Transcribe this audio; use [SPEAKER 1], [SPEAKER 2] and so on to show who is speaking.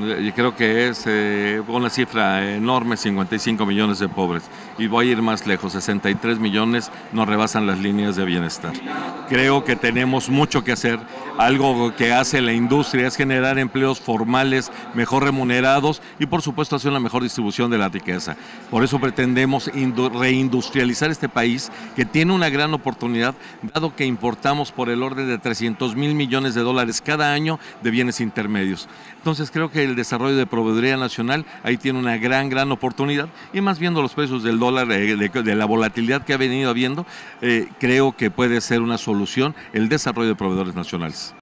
[SPEAKER 1] Yo creo que es una cifra enorme, 55 millones de pobres. Y voy a ir más lejos, 63 millones no rebasan las líneas de bienestar. Creo que tenemos mucho que hacer. Algo que hace la industria es generar empleos formales, mejor remunerados y por supuesto hacer una mejor distribución de la riqueza. Por eso pretendemos reindustrializar este país, que tiene una gran oportunidad, dado que importamos por el orden de 300,000 millones de dólares cada año de bienes intermedios. Entonces creo que el desarrollo de proveeduría nacional ahí tiene una gran oportunidad, y más viendo los precios del dólar, de la volatilidad que ha venido habiendo, creo que puede ser una solución el desarrollo de proveedores nacionales.